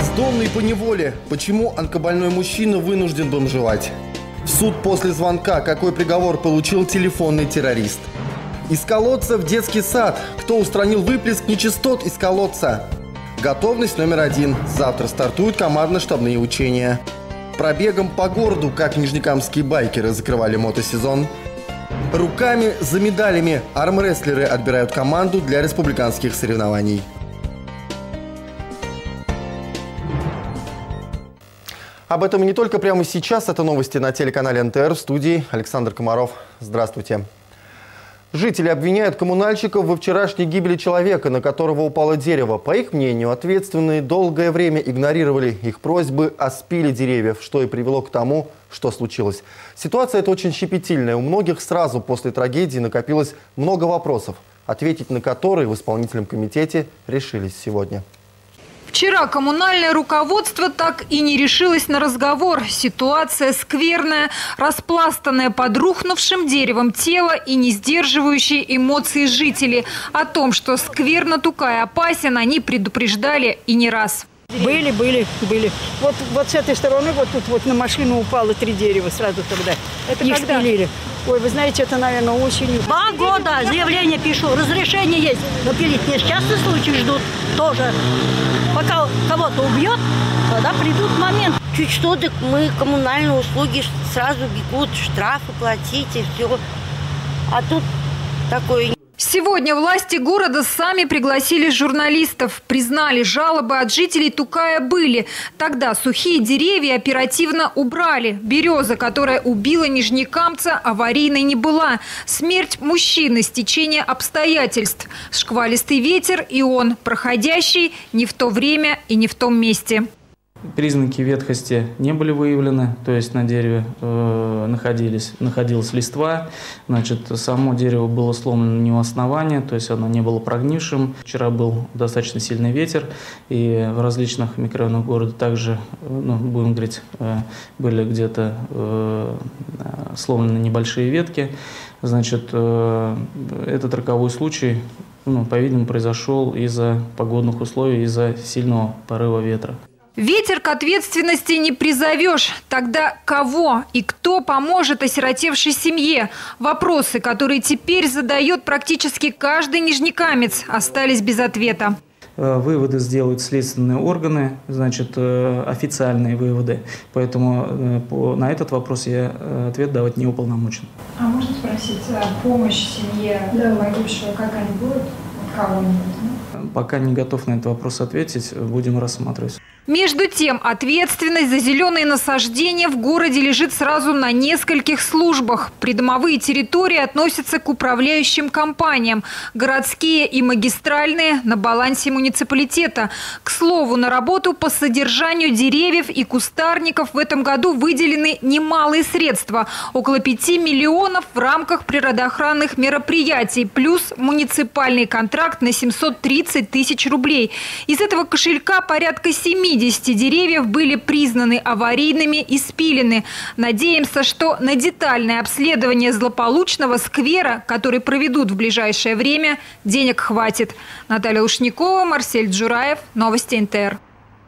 Бездомный по неволе. Почему онкобольной мужчина вынужден бомжевать? В суд после звонка. Какой приговор получил телефонный террорист? Из колодца в детский сад. Кто устранил выплеск нечистот из колодца? Готовность номер 1. Завтра стартуют командно-штабные учения. Пробегом по городу, как нижнекамские байкеры закрывали мотосезон. Руками за медалями. Армрестлеры отбирают команду для республиканских соревнований. Об этом и не только прямо сейчас. Это новости на телеканале НТР. В студии Александр Комаров. Здравствуйте. Жители обвиняют коммунальщиков во вчерашней гибели человека, на которого упало дерево. По их мнению, ответственные долгое время игнорировали их просьбы о спиле деревьев, что и привело к тому, что случилось. Ситуация эта очень щепетильная. У многих сразу после трагедии накопилось много вопросов, ответить на которые в исполнительном комитете решились сегодня. Вчера коммунальное руководство так и не решилось на разговор. Ситуация скверная, распластанная под рухнувшим деревом тело и не сдерживающие эмоции жителей. О том, что скверно Тукай опасен, они предупреждали и не раз. Были. Вот с этой стороны, вот тут вот на машину упало 3 дерева сразу тогда. Это их когда? Спилили. Ой, вы знаете, это, наверное, осенью. 2 года заявление пишу, разрешение есть. Но пилить несчастный случай ждут тоже. Пока кого-то убьет, тогда придут момент. Чуть что, так мы коммунальные услуги сразу бегут, штрафы платить и все. А тут такое... Сегодня власти города сами пригласили журналистов. Признали, жалобы от жителей Тукая были. Тогда сухие деревья оперативно убрали. Береза, которая убила нижнекамца, аварийной не была. Смерть мужчины, стечение обстоятельств. Шквалистый ветер и он, проходящий не в то время и не в том месте. Признаки ветхости не были выявлены, то есть на дереве находилась листва. Значит, само дерево было сломлено не у основания, то есть оно не было прогнившим. Вчера был достаточно сильный ветер, и в различных микрорайонах города также, будем говорить, были где-то сломлены небольшие ветки. Значит, этот роковой случай, по-видимому, произошел из-за погодных условий, из-за сильного порыва ветра. Ветер к ответственности не призовешь. Тогда кого и кто поможет осиротевшей семье? Вопросы, которые теперь задает практически каждый нижнекамец, остались без ответа. Выводы сделают следственные органы, значит, официальные выводы. Поэтому на этот вопрос я ответ давать не уполномочен. А можно спросить, помощь семье погибшего какая-нибудь? Кого-нибудь? Пока не готов на этот вопрос ответить, будем рассматривать. Между тем, ответственность за зеленые насаждения в городе лежит сразу на нескольких службах. Придомовые территории относятся к управляющим компаниям. Городские и магистральные – на балансе муниципалитета. К слову, на работу по содержанию деревьев и кустарников в этом году выделены немалые средства – около 5 миллионов в рамках природоохранных мероприятий, плюс муниципальный контракт на 730 тысяч рублей. Из этого кошелька порядка 70 деревьев были признаны аварийными и спилены. Надеемся, что на детальное обследование злополучного сквера, который проведут в ближайшее время, денег хватит. Наталья Лушникова, Марсель Джураев. Новости НТР.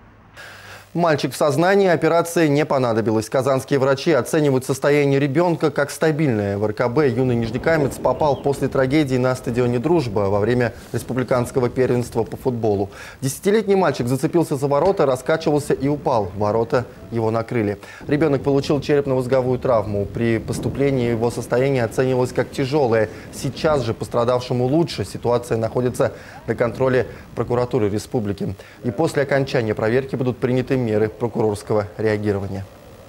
Мальчик в сознании, операция не понадобилась. Казанские врачи оценивают состояние ребенка как стабильное. В РКБ юный нижнекамец попал после трагедии на стадионе «Дружба» во время республиканского первенства по футболу. 10-летний мальчик зацепился за ворота, раскачивался и упал. Ворота его накрыли. Ребенок получил черепно-мозговую травму. При поступлении его состояние оценивалось как тяжелое. Сейчас же пострадавшему лучше. Ситуация находится на контроле прокуратуры республики. И после окончания проверки будут приняты меры прокурорского реагирования.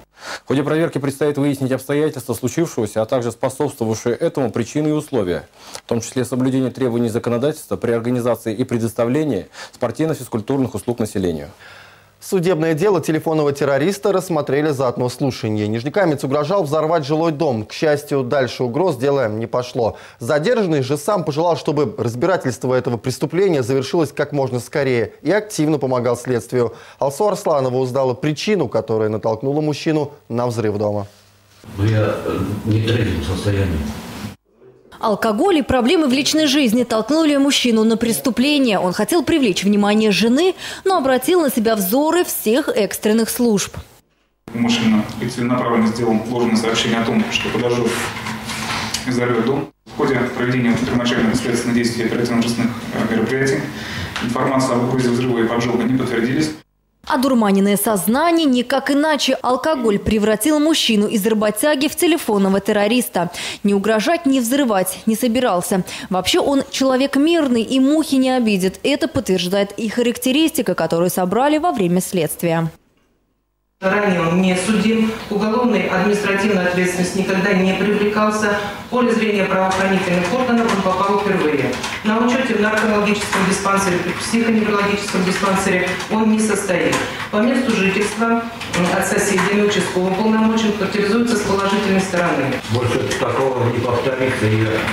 В ходе проверки предстоит выяснить обстоятельства случившегося, а также способствовавшие этому причины и условия, в том числе соблюдение требований законодательства при организации и предоставлении спортивно-физкультурных услуг населению. Судебное дело телефонного террориста рассмотрели за одно слушание. Нижнекамец угрожал взорвать жилой дом. К счастью, дальше угроз дело не пошло. Задержанный же сам пожелал, чтобы разбирательство этого преступления завершилось как можно скорее, и активно помогал следствию. Алсу Арсланова узнала причину, которая натолкнула мужчину на взрыв дома. Я не в трезвом состоянии. Алкоголь и проблемы в личной жизни толкнули мужчину на преступление. Он хотел привлечь внимание жены, но обратил на себя взоры всех экстренных служб. Умышленно и целенаправленно сделал ложное сообщение о том, что подожжет и взорвет дом. В ходе проведения первоначальных следственных действий и оперативно-розыскных мероприятий информация об угрозе взрыва и поджога не подтвердились. Одурманенное сознание никак иначе. Алкоголь превратил мужчину из работяги в телефонного террориста. Не угрожать, не взрывать не собирался. Вообще он человек мирный и мухи не обидит. Это подтверждает и характеристика, которую собрали во время следствия. Ранее он не судим, уголовной административной ответственности никогда не привлекался. В поле зрения правоохранительных органов он попал впервые. На учете в наркологическом диспансере, в психоневрологическом диспансере он не состоит. По месту жительства от соседей участкового уполномочен характеризуется с положительной стороны. Больше такого не повторится,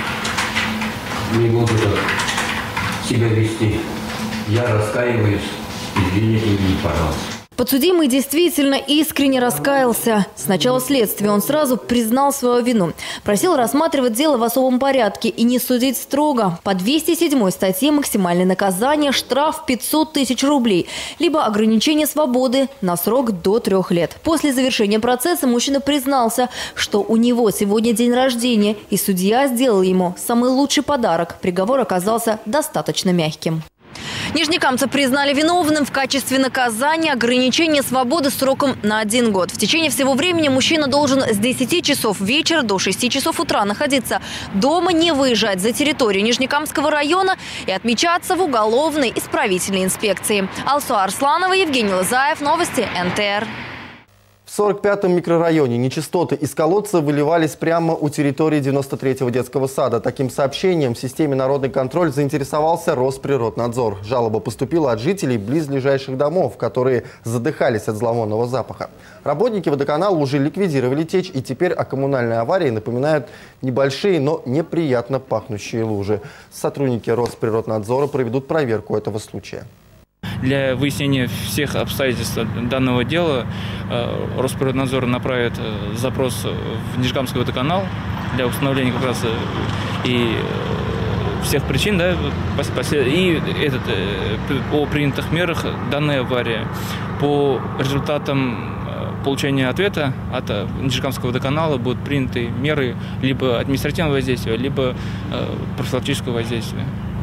я не буду так себя вести. Я раскаиваюсь, извините меня, пожалуйста. Подсудимый действительно искренне раскаялся. С начала следствия он сразу признал свою вину. Просил рассматривать дело в особом порядке и не судить строго. По 207 статье максимальное наказание – штраф 500 тысяч рублей, либо ограничение свободы на срок до 3 лет. После завершения процесса мужчина признался, что у него сегодня день рождения, и судья сделал ему самый лучший подарок. Приговор оказался достаточно мягким. Нижнекамца признали виновным. В качестве наказания ограничение свободы сроком на 1 год. В течение всего времени мужчина должен с 10 часов вечера до 6 часов утра находиться дома, не выезжать за территорию Нижнекамского района и отмечаться в уголовной исправительной инспекции. Алсуа Арсланова, Евгений Лазаев. Новости НТР. В 45-м микрорайоне нечистоты из колодца выливались прямо у территории 93-го детского сада. Таким сообщением в системе «Народный контроль» заинтересовался Росприроднадзор. Жалоба поступила от жителей близлежащих домов, которые задыхались от зловонного запаха. Работники водоканала уже ликвидировали течь, и теперь о коммунальной аварии напоминают небольшие, но неприятно пахнущие лужи. Сотрудники Росприроднадзора проведут проверку этого случая. Для выяснения всех обстоятельств данного дела Росприроднадзор направит запрос в Нижнекамский водоканал для установления как раз и всех причин, да, и о принятых мерах данной аварии. По результатам получения ответа от Нижнекамского водоканала будут приняты меры либо административного воздействия, либо профилактического воздействия.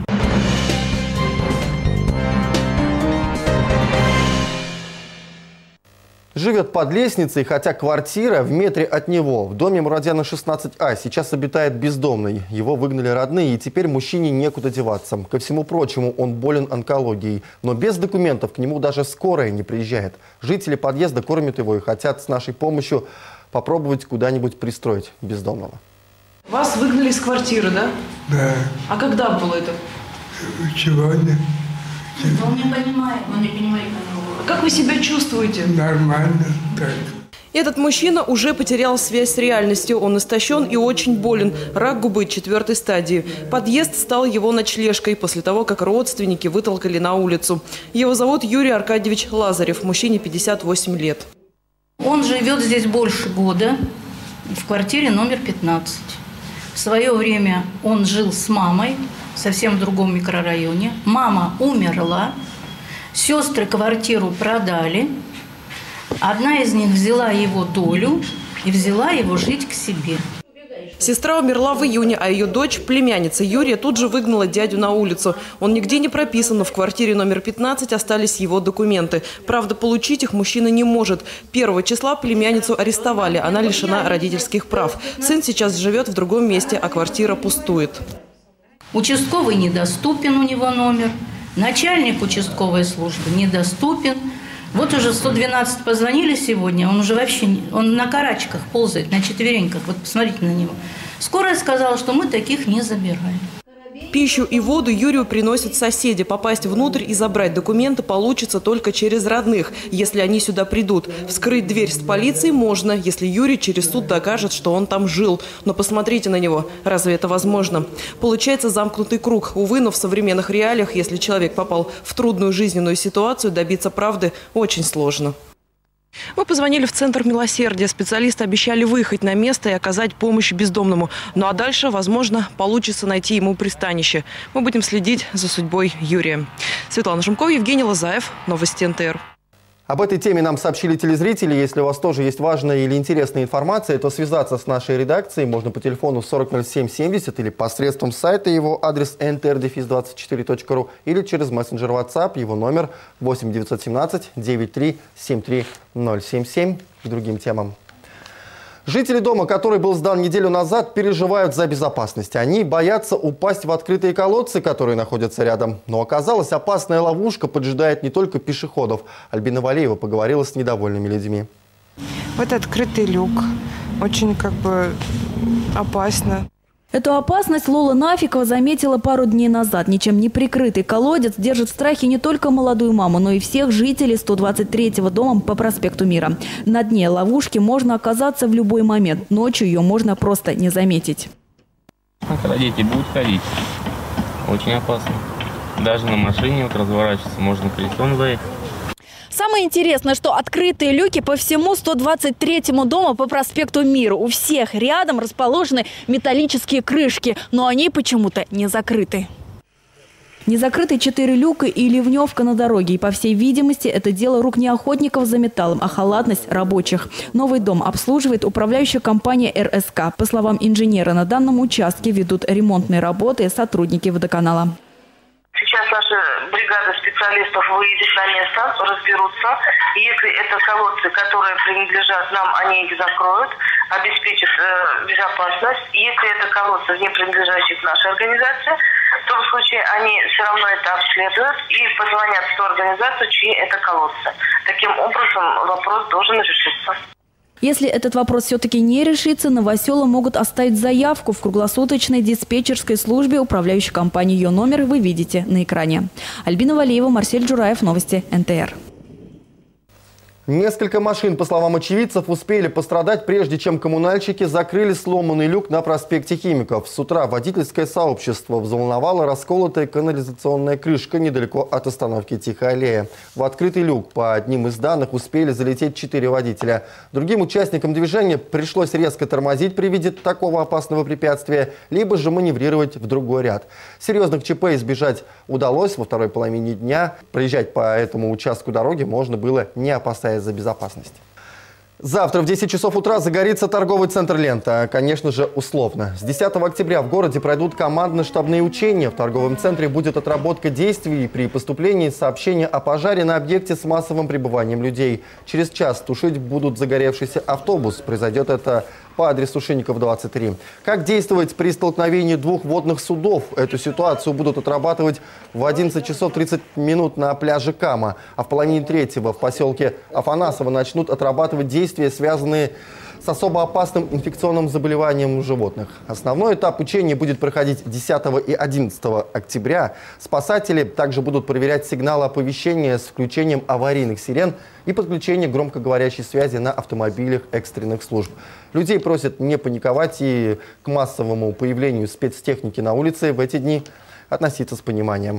Живет под лестницей, хотя квартира в метре от него. В доме Мурадяна 16А сейчас обитает бездомный. Его выгнали родные, и теперь мужчине некуда деваться. Ко всему прочему, он болен онкологией. Но без документов к нему даже скорая не приезжает. Жители подъезда кормят его и хотят с нашей помощью попробовать куда-нибудь пристроить бездомного. Вас выгнали из квартиры, да? Да. А когда было это? Сегодня. Он не понимает. Он не понимает. Как вы себя чувствуете? Нормально. Так. Этот мужчина уже потерял связь с реальностью. Он истощен и очень болен. Рак губы 4-й стадии. Подъезд стал его ночлежкой после того, как родственники вытолкали на улицу. Его зовут Юрий Аркадьевич Лазарев. Мужчине 58 лет. Он живет здесь больше года, в квартире номер 15. В свое время он жил с мамой, совсем в другом микрорайоне. Мама умерла. Сестры квартиру продали. Одна из них взяла его долю и взяла его жить к себе. Сестра умерла в июне, а ее дочь, племянница Юрия, тут же выгнала дядю на улицу. Он нигде не прописан, но в квартире номер 15 остались его документы. Правда, получить их мужчина не может. 1 числа племянницу арестовали, она лишена родительских прав. Сын сейчас живет в другом месте, а квартира пустует. Участковый недоступен, у него номер. Начальник участковой службы недоступен. Вот уже 112 позвонили сегодня, он уже вообще он на карачках ползает, на четвереньках. Вот посмотрите на него. Скорая сказала, что мы таких не забираем. Пищу и воду Юрию приносят соседи. Попасть внутрь и забрать документы получится только через родных, если они сюда придут. Вскрыть дверь с полицией можно, если Юрий через суд докажет, что он там жил. Но посмотрите на него. Разве это возможно? Получается замкнутый круг. Увы, но в современных реалиях, если человек попал в трудную жизненную ситуацию, добиться правды очень сложно. Мы позвонили в Центр милосердия. Специалисты обещали выехать на место и оказать помощь бездомному. Ну а дальше, возможно, получится найти ему пристанище. Мы будем следить за судьбой Юрия. Светлана Шумкова, Евгений Лозаев. Новости НТР. Об этой теме нам сообщили телезрители. Если у вас тоже есть важная или интересная информация, то связаться с нашей редакцией можно по телефону 400770 или посредством сайта, его адрес ntr-24.ru, или через мессенджер WhatsApp, его номер 8 917 93 73 077. К другим темам. Жители дома, который был сдан неделю назад, переживают за безопасность. Они боятся упасть в открытые колодцы, которые находятся рядом. Но оказалось, опасная ловушка поджидает не только пешеходов. Альбина Валеева поговорила с недовольными людьми. Вот открытый люк. Очень опасно. Эту опасность Лола Нафикова заметила пару дней назад. Ничем не прикрытый колодец держит в страхе не только молодую маму, но и всех жителей 123-го дома по проспекту Мира. На дне ловушки можно оказаться в любой момент. Ночью ее можно просто не заметить. Когда дети будут ходить, очень опасно. Даже на машине вот разворачиваться можно, колесом заехать. Самое интересное, что открытые люки по всему 123-му дому по проспекту Мира. У всех рядом расположены металлические крышки, но они почему-то не закрыты. Не закрыты 4 люка и ливневка на дороге. И, по всей видимости, это дело рук не охотников за металлом, а халатность рабочих. Новый дом обслуживает управляющая компания РСК. По словам инженера, на данном участке ведут ремонтные работы сотрудники водоканала. Сейчас наша бригада специалистов выйдет на место, разберутся. Если это колодцы, которые принадлежат нам, они их закроют, обеспечат безопасность. Если это колодцы, не принадлежащие к нашей организации, в том случае они все равно это обследуют и позвонят в ту организацию, чьи это колодцы. Таким образом вопрос должен решиться. Если этот вопрос все-таки не решится, новоселы могут оставить заявку в круглосуточной диспетчерской службе управляющей компании. Ее номер вы видите на экране. Альбина Валеева, Марсель Джураев, новости НТР. Несколько машин, по словам очевидцев, успели пострадать, прежде чем коммунальщики закрыли сломанный люк на проспекте Химиков. С утра водительское сообщество взволновало расколотая канализационная крышка недалеко от остановки Тихая аллея. В открытый люк, по одним из данных, успели залететь 4 водителя. Другим участникам движения пришлось резко тормозить при виде такого опасного препятствия, либо же маневрировать в другой ряд. Серьезных ЧП избежать удалось во второй половине дня. Проезжать по этому участку дороги можно было, не опасаясь за безопасность. Завтра в 10 часов утра загорится торговый центр «Лента». Конечно же, условно. С 10 октября в городе пройдут командно-штабные учения. В торговом центре будет отработка действий при поступлении сообщения о пожаре на объекте с массовым пребыванием людей. Через час тушить будут загоревшийся автобус. Произойдет это по адресу Шинников, 23. Как действовать при столкновении двух водных судов? Эту ситуацию будут отрабатывать в 11 часов 30 минут на пляже Кама. А в половине третьего в поселке Афанасово начнут отрабатывать действия, связанные с особо опасным инфекционным заболеванием животных. Основной этап учения будет проходить 10 и 11 октября. Спасатели также будут проверять сигналы оповещения с включением аварийных сирен и подключение громкоговорящей связи на автомобилях экстренных служб. Людей просят не паниковать и к массовому появлению спецтехники на улице в эти дни относиться с пониманием.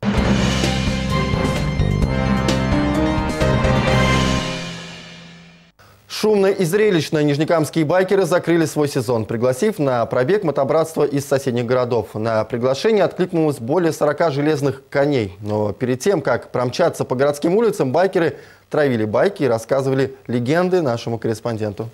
Шумно и зрелищно нижнекамские байкеры закрыли свой сезон, пригласив на пробег мотобратство из соседних городов. На приглашение откликнулось более 40 железных коней. Но перед тем, как промчаться по городским улицам, байкеры травили байки и рассказывали легенды нашему корреспонденту.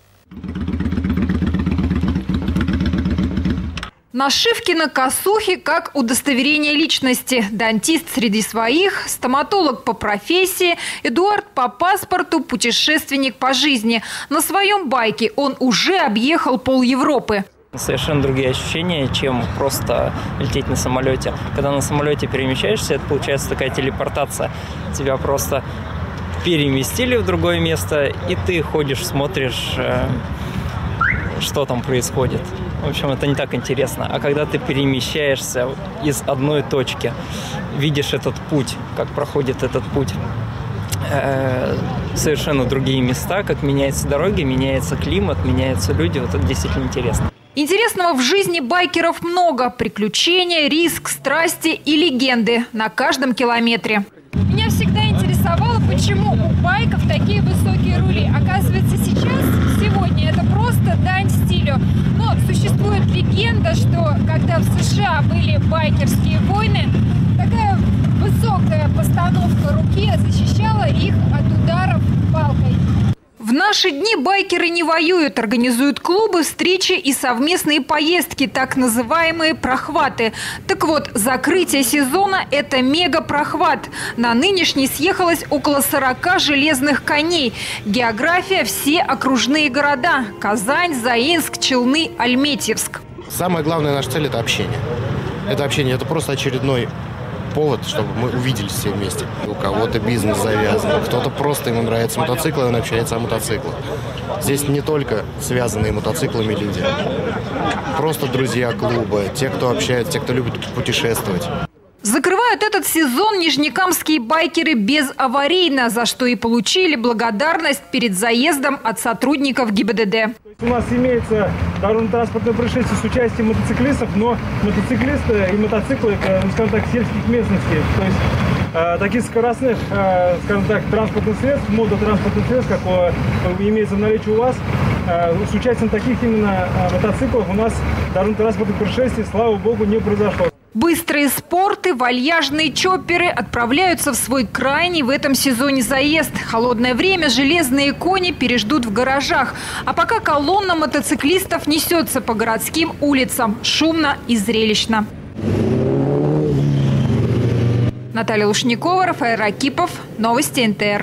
Нашивки на косухе как удостоверение личности. Дантист среди своих, стоматолог по профессии, Эдуард по паспорту, путешественник по жизни. На своем байке он уже объехал пол-Европы. Совершенно другие ощущения, чем просто лететь на самолете. Когда на самолете перемещаешься, это получается такая телепортация. Тебя просто переместили в другое место, и ты ходишь, смотришь, что там происходит. В общем, это не так интересно. А когда ты перемещаешься из одной точки, видишь этот путь, как проходит этот путь, совершенно другие места, как меняются дороги, меняется климат, меняются люди, вот это действительно интересно. Интересного в жизни байкеров много. Приключения, риск, страсти и легенды на каждом километре. Меня всегда интересовало, почему у байков такие высокие легенда, что когда в США были байкерские войны, такая высокая постановка руки защищала их от ударов палкой. В наши дни байкеры не воюют, организуют клубы, встречи и совместные поездки, так называемые прохваты. Так вот, закрытие сезона – это мега-прохват. На нынешний съехалось около 40 железных коней. География – все окружные города – Казань, Заинск, Челны, Альметьевск. Самая главная наша цель – это общение. Это общение – это просто очередной повод, чтобы мы увиделись все вместе. У кого-то бизнес завязан, кто-то просто ему нравится мотоцикл, и он общается о мотоциклах. Здесь не только связанные мотоциклами люди, просто друзья клуба, те, кто общается, те, кто любит путешествовать. Закрывают этот сезон нижнекамские байкеры безаварийно, за что и получили благодарность перед заездом от сотрудников ГИБДД. У нас имеется дорожно-транспортное происшествие с участием мотоциклистов, но мотоциклисты и мотоциклы, скажем так, сельских местностей. То есть таких скоростных, скажем так, транспортных средств, мототранспортных средств, как имеется в наличии у вас, с участием таких именно мотоциклов у нас дорожно-транспортных происшествий, слава богу, не произошло. Быстрые спорты, вальяжные чопперы отправляются в свой крайний в этом сезоне заезд. Холодное время железные кони переждут в гаражах. А пока колонна мотоциклистов несется по городским улицам. Шумно и зрелищно. Наталья Лушникова, Рафаэль Ракипов. Новости НТР.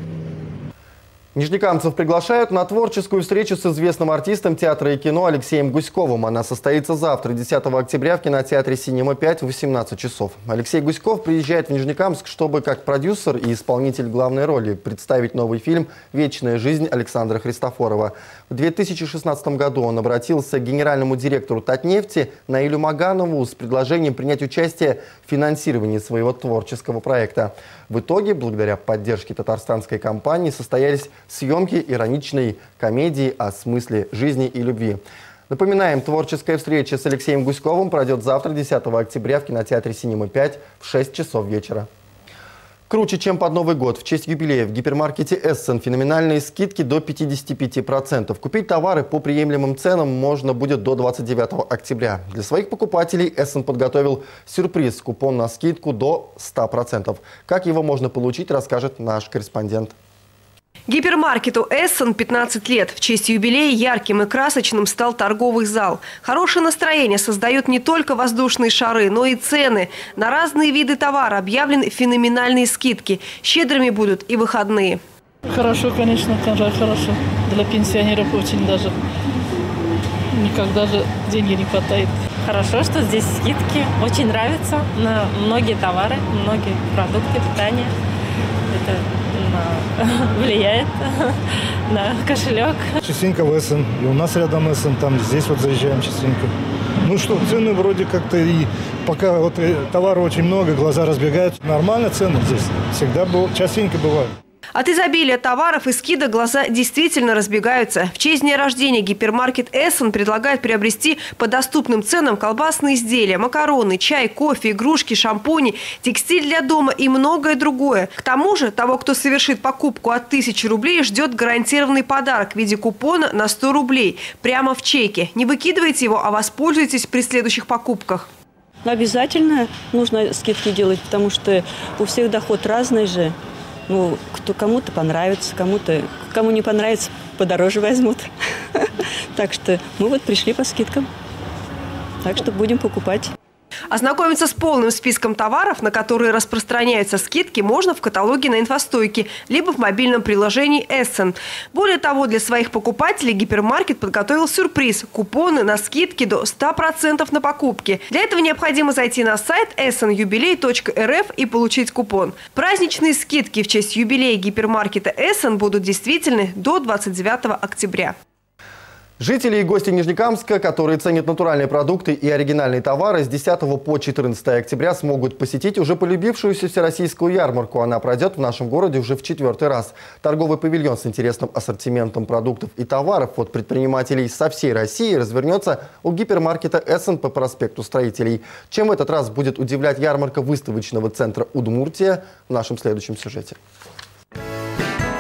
Нижнекамцев приглашают на творческую встречу с известным артистом театра и кино Алексеем Гуськовым. Она состоится завтра, 10 октября, в кинотеатре «Синема-5» в 18 часов. Алексей Гуськов приезжает в Нижнекамск, чтобы как продюсер и исполнитель главной роли представить новый фильм «Вечная жизнь» Александра Христофорова. В 2016 году он обратился к генеральному директору Татнефти Наилю Маганову с предложением принять участие в финансировании своего творческого проекта. В итоге, благодаря поддержке татарстанской компании, состоялись съемки ироничной комедии о смысле жизни и любви. Напоминаем, творческая встреча с Алексеем Гуськовым пройдет завтра, 10 октября, в кинотеатре «Синема-5» в 6 часов вечера. Круче, чем под Новый год. В честь юбилея в гипермаркете «Эссен» феноменальные скидки до 55%. Купить товары по приемлемым ценам можно будет до 29 октября. Для своих покупателей «Эссен» подготовил сюрприз – купон на скидку до 100%. Как его можно получить, расскажет наш корреспондент. Гипермаркету «Эссен» 15 лет. В честь юбилея ярким и красочным стал торговый зал. Хорошее настроение создают не только воздушные шары, но и цены. На разные виды товара объявлены феноменальные скидки. Щедрыми будут и выходные. Хорошо, конечно, хорошо. Для пенсионеров очень даже. Никогда же деньги не хватает. Хорошо, что здесь скидки. Очень нравится на многие товары, многие продукты питания. Это влияет на кошелек. Частенько в Эссен. И у нас рядом Эссен, там здесь вот заезжаем частенько. Ну что, цены вроде как-то и пока вот товара очень много, глаза разбегаются. Нормально цены здесь. Всегда частенько бывают. От изобилия товаров и скидок глаза действительно разбегаются. В честь дня рождения гипермаркет «Эссен» предлагает приобрести по доступным ценам колбасные изделия, макароны, чай, кофе, игрушки, шампуни, текстиль для дома и многое другое. К тому же того, кто совершит покупку от 1000 рублей, ждет гарантированный подарок в виде купона на 100 рублей прямо в чеке. Не выкидывайте его, а воспользуйтесь при следующих покупках. Обязательно нужно скидки делать, потому что у всех доход разный же. Ну, кому-то понравится, кому не понравится, подороже возьмут. Так что мы вот пришли по скидкам. Так что будем покупать. Ознакомиться с полным списком товаров, на которые распространяются скидки, можно в каталоге на инфостойке, либо в мобильном приложении «Эссен». Более того, для своих покупателей гипермаркет подготовил сюрприз – купоны на скидки до 100% на покупки. Для этого необходимо зайти на сайт essenjubiley.rf и получить купон. Праздничные скидки в честь юбилея гипермаркета «Эссен» будут действительны до 29 октября. Жители и гости Нижнекамска, которые ценят натуральные продукты и оригинальные товары, с 10 по 14 октября смогут посетить уже полюбившуюся всероссийскую ярмарку. Она пройдет в нашем городе уже в 4-й раз. Торговый павильон с интересным ассортиментом продуктов и товаров от предпринимателей со всей России развернется у гипермаркета «Эссен» по проспекту Строителей. Чем в этот раз будет удивлять ярмарка выставочного центра «Удмуртия» в нашем следующем сюжете.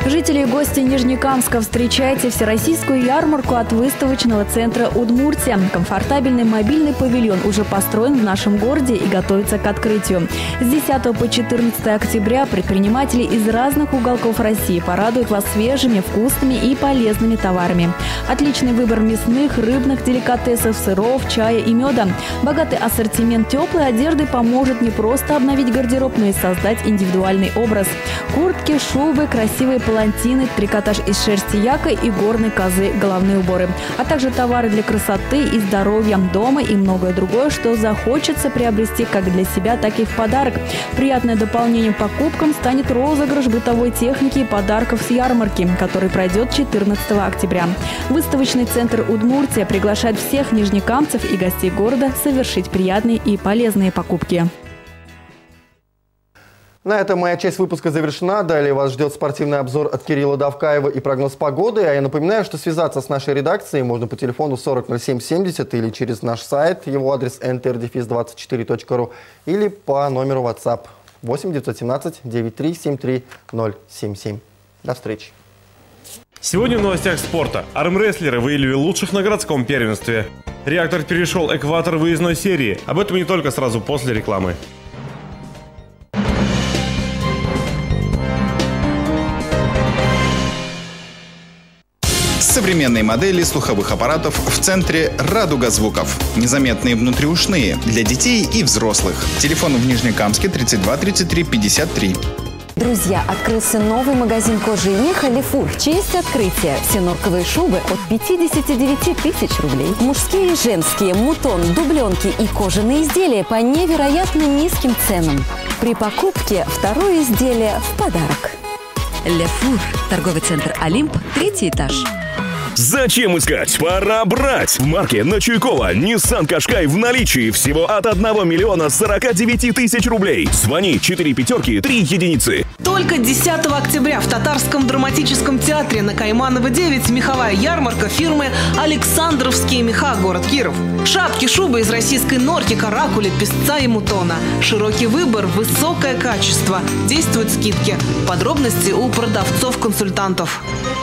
Жители и гости Нижнекамска, встречайте всероссийскую ярмарку от выставочного центра «Удмуртия». Комфортабельный мобильный павильон уже построен в нашем городе и готовится к открытию. С 10 по 14 октября предприниматели из разных уголков России порадуют вас свежими, вкусными и полезными товарами. Отличный выбор мясных, рыбных деликатесов, сыров, чая и меда. Богатый ассортимент теплой одежды поможет не просто обновить гардероб, но и создать индивидуальный образ. Куртки, шубы, красивые палантины, трикотаж из шерсти яка и горной козы, головные уборы. А также товары для красоты и здоровья дома и многое другое, что захочется приобрести как для себя, так и в подарок. Приятное дополнение покупкам станет розыгрыш бытовой техники и подарков с ярмарки, который пройдет 14 октября. Выставочный центр «Удмуртия» приглашает всех нижнекамцев и гостей города совершить приятные и полезные покупки. На этом моя часть выпуска завершена. Далее вас ждет спортивный обзор от Кирилла Давкаева и прогноз погоды. А я напоминаю, что связаться с нашей редакцией можно по телефону 400770 или через наш сайт, его адрес ntr-24.ru, или по номеру WhatsApp 8 917 93 73 077. До встречи. Сегодня в новостях спорта. Армрестлеры выявили лучших на городском первенстве. Реактор перешел экватор выездной серии. Об этом не только сразу после рекламы. Современные модели слуховых аппаратов в центре «Радуга звуков». Незаметные внутриушные для детей и взрослых. Телефон в Нижнекамске 32 33 53. Друзья, открылся новый магазин кожи и меха «Лефур». В честь открытия все норковые шубы от 59 тысяч рублей. Мужские и женские, мутон, дубленки и кожаные изделия по невероятно низким ценам. При покупке второе изделие в подарок. «Лефур». Торговый центр «Олимп», 3-й этаж. Зачем искать? Пора брать! В марке на Чуйкова Nissan Qashqai в наличии всего от 1 миллиона 49 тысяч рублей. Звони 4 пятерки 3 единицы. Только 10 октября в Татарском драматическом театре на Кайманова 9 меховая ярмарка фирмы «Александровские меха», город Киров. Шапки, шубы из российской норки, каракули, песца и мутона. Широкий выбор, высокое качество. Действуют скидки. Подробности у продавцов-консультантов.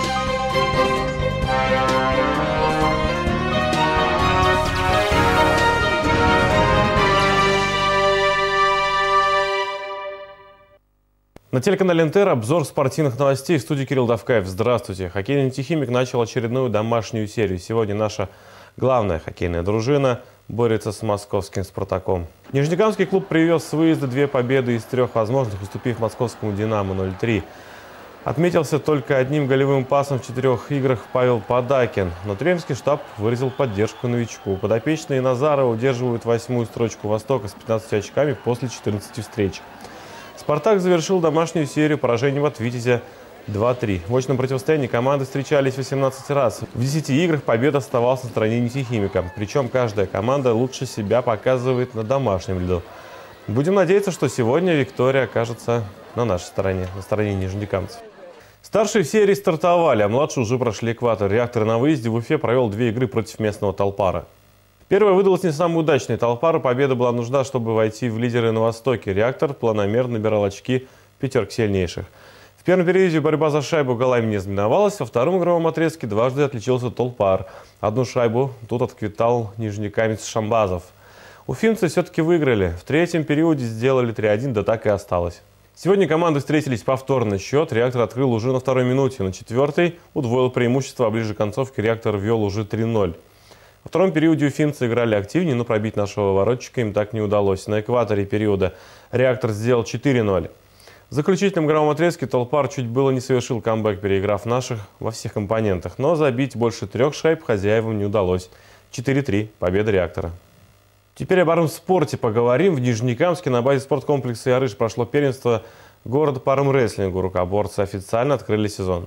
На телеканале НТР обзор спортивных новостей. В студии Кирилл Давкаев. Здравствуйте. Хоккейный «Нефтехимик» начал очередную домашнюю серию. Сегодня наша главная хоккейная дружина борется с московским «Спартаком». Нижнекамский клуб привез с выезда 2 победы из 3 возможных, уступив московскому «Динамо» 0-3. Отметился только одним голевым пасом в 4 играх Павел Подакин. Но тренерский штаб выразил поддержку новичку. Подопечные Назарова удерживают 8-ю строчку «Востока» с 15 очками после 14 встреч. «Спартак» завершил домашнюю серию поражением от «Витязя» 2-3. В очном противостоянии команды встречались 18 раз. В 10 играх победа оставалась на стороне «Нефтехимика». Причем каждая команда лучше себя показывает на домашнем льду. Будем надеяться, что сегодня Виктория окажется на нашей стороне, на стороне нижнекамцев. Старшие в серии стартовали, а младшие уже прошли экватор. «Реактор» на выезде в Уфе провел 2 игры против местного «Толпара». Первая выдалась не самой удачной. «Толпару» победа была нужна, чтобы войти в лидеры на Востоке. «Реактор» планомерно набирал очки в 5 сильнейших. В первом периоде борьба за шайбу голами не знаменовалась. Во втором игровом отрезке дважды отличился «Толпар». 1 шайбу тут отквитал нижнекамец Шамбазов. Уфимцы все-таки выиграли. В 3-м периоде сделали 3-1, да так и осталось. Сегодня команды встретились повторно. Счет «Реактор» открыл уже на 2-й минуте. На 4-й удвоил преимущество, а ближе к концовке «Реактор» вел уже 3-0. Во втором периоде уфимцы играли активнее, но пробить нашего воротчика им так не удалось. На экваторе периода «Реактор» сделал 4-0. В заключительном игровом отрезке «Толпар» чуть было не совершил камбэк, переиграв наших во всех компонентах. Но забить больше 3 шайб хозяевам не удалось. 4-3. Победа «Реактора». Теперь об армспорте поговорим. В Нижнекамске на базе спорткомплекса «Ярыш» прошло первенство города по армрестлингу. Рукоборцы официально открыли сезон.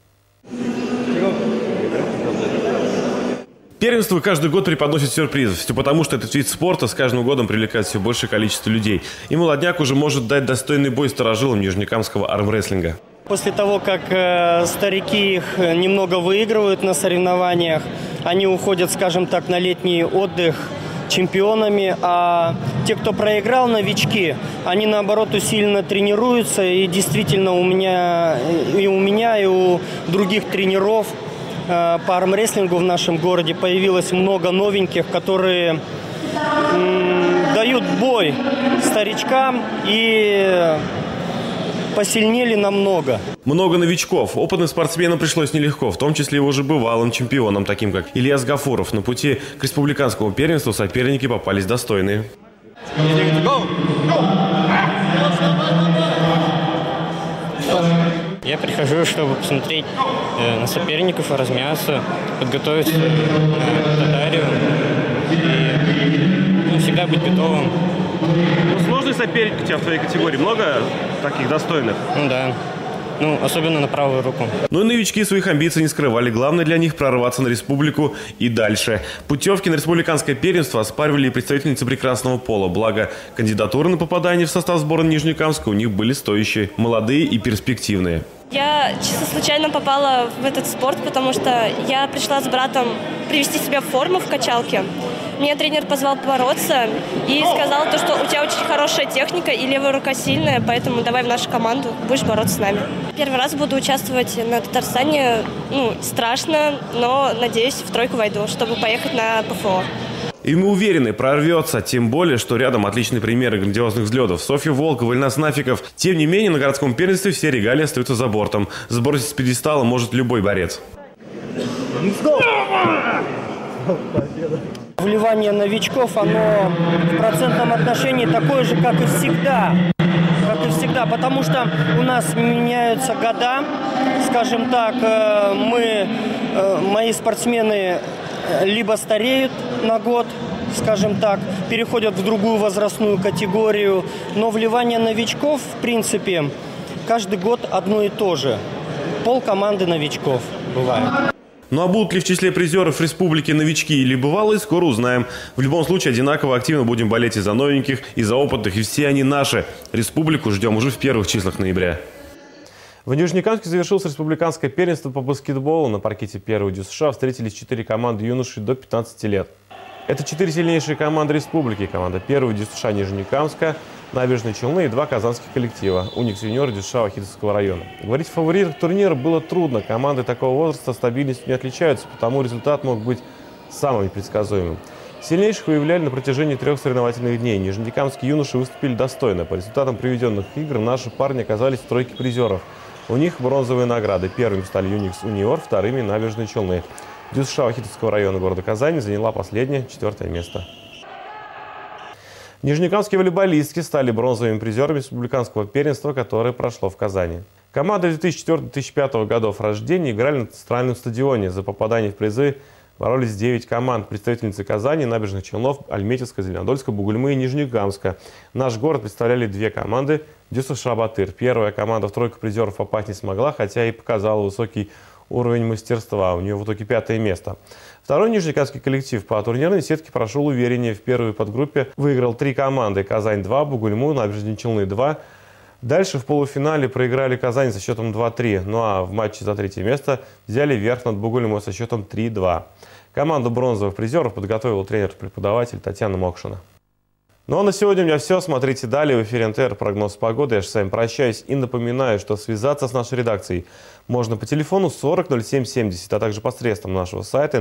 Первенство каждый год преподносит сюрпризы. Все потому, что этот вид спорта с каждым годом привлекает все большее количество людей. И молодняк уже может дать достойный бой старожилам нижнекамского армрестлинга. После того, как старики их немного выигрывают на соревнованиях, они уходят, скажем так, на летний отдых чемпионами, а те, кто проиграл, новички, они наоборот усиленно тренируются. И действительно у меня, и у других тренеров по армрестлингу в нашем городе появилось много новеньких, которые дают бой старичкам и посильнели намного. Много новичков. Опытным спортсменам пришлось нелегко, в том числе и уже бывалым чемпионам, таким как Ильяс Гафуров. На пути к республиканскому первенству соперники попались достойные. Я прихожу, чтобы посмотреть на соперников, размяться, подготовиться к татарию и всегда быть готовым. Сложный соперник у тебя в твоей категории? Много таких достойных? Ну да. Особенно на правую руку. Но и новички своих амбиций не скрывали. Главное для них прорваться на республику и дальше. Путевки на республиканское первенство оспаривали и представительницы прекрасного пола. Благо, кандидатуры на попадание в состав сборной Нижнекамска у них были стоящие, молодые и перспективные. Я чисто случайно попала в этот спорт, потому что я пришла с братом привести себя в форму в качалке. Меня тренер позвал бороться и сказал, что у тебя очень хорошая техника и левая рука сильная, поэтому давай в нашу команду, будешь бороться с нами. Первый раз буду участвовать на Татарстане. Страшно, но надеюсь, в тройку войду, чтобы поехать на ПФО. И мы уверены, прорвется, тем более, что рядом отличные примеры грандиозных взлетов. Софья Волкова, Ильнас Нафиков. Тем не менее, на городском первенстве все регалии остаются за бортом. Сбросить с пьедестала может любой борец. Вливание новичков, оно в процентном отношении такое же, как и всегда. Потому что у нас меняются года, скажем так, мои спортсмены либо стареют на год, скажем так, переходят в другую возрастную категорию, но вливание новичков, в принципе, каждый год одно и то же. Полкоманды новичков бывает. Ну а будут ли в числе призеров республики новички или бывалые, скоро узнаем. В любом случае, одинаково активно будем болеть и за новеньких, и за опытных, и все они наши. Республику ждем уже в первых числах ноября. В Нижнекамске завершилось республиканское первенство по баскетболу. На паркете первого ДЮСШ встретились 4 команды юношей до 15 лет. Это 4 сильнейшие команды республики. Команда первого ДЮСШ Нижнекамска, Набережные Челны и 2 казанских коллектива «Уникс Юниор» ДЮСШ Вахитовского района. Говорить о фаворитах турнира было трудно. Команды такого возраста стабильностью не отличаются, потому результат мог быть самым непредсказуемым. Сильнейших выявляли на протяжении 3 соревновательных дней. Нижнекамские юноши выступили достойно. По результатам приведенных игр наши парни оказались в тройке призеров. У них бронзовые награды. Первыми стали «Уникс Юниор», вторыми – Набережные Челны. ДЮСШ Вахитовского района города Казани заняла последнее, 4-е место. Нижнекамские волейболистки стали бронзовыми призерами республиканского первенства, которое прошло в Казани. Команды 2004-2005 годов рождения играли на центральном стадионе. За попадание в призы боролись 9 команд. Представительницы Казани, Набережных Челнов, Альметьевска, Зеленодольска, Бугульмы и Нижнекамска. Наш город представляли 2 команды ДЮСШ «Батыр». Первая команда в тройку призеров попасть не смогла, хотя и показала высокий уровень мастерства. У нее в итоге 5-е место. Второй нижнекамский коллектив по турнирной сетке прошел увереннее. В первой подгруппе выиграл 3 команды. Казань-2, Бугульму, Набережные Челны-2. Дальше в полуфинале проиграли Казань со счетом 2-3. Ну а в матче за 3-е место взяли верх над Бугульмой со счетом 3-2. Команду бронзовых призеров подготовил тренер-преподаватель Татьяна Мокшина. Ну а на сегодня у меня все. Смотрите далее. В эфире НТР прогноз погоды. Я же с вами прощаюсь и напоминаю, что связаться с нашей редакцией можно по телефону 40 07 70, а также посредством нашего сайта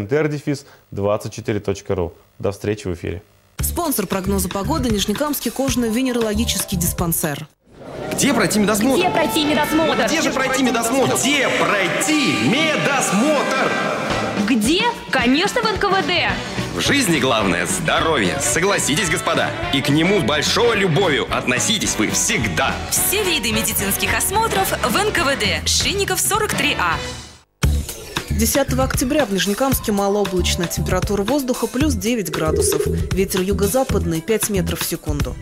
ntr-24.ru. До встречи в эфире. Спонсор прогноза погоды – Нижнекамский кожно-венерологический диспансер. Где пройти медосмотр? Где пройти медосмотр? Где же пройти медосмотр? Где пройти медосмотр? Где? Конечно, в НКВД. В жизни главное – здоровье. Согласитесь, господа. И к нему с большой любовью относитесь вы всегда. Все виды медицинских осмотров в НКВД. Шинников, 43А. 10 октября в Нижнекамске малооблачно. Температура воздуха плюс 9 градусов. Ветер юго-западный 5 метров в секунду.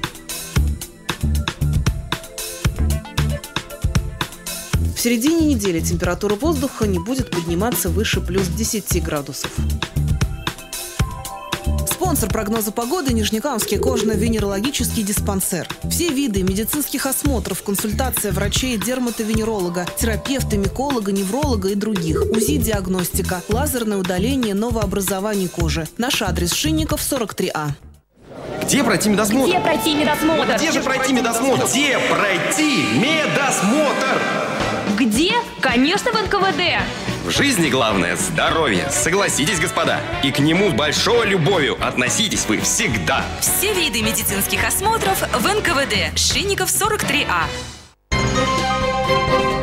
В середине недели температура воздуха не будет подниматься выше плюс 10 градусов. Спонсор прогноза погоды – Нижнекамский кожно-венерологический диспансер. Все виды медицинских осмотров, консультация врачей, дерматовенеролога, терапевта, миколога, невролога и других, УЗИ-диагностика, лазерное удаление, новообразование кожи. Наш адрес – Шинников, 43А. Где пройти медосмотр? Где пройти медосмотр? Где же пройти медосмотр? Где пройти медосмотр? Где? Конечно, в НКВД. В жизни главное здоровье, согласитесь, господа. И к нему с большой любовью относитесь вы всегда. Все виды медицинских осмотров в НКВД. Шинников 43А.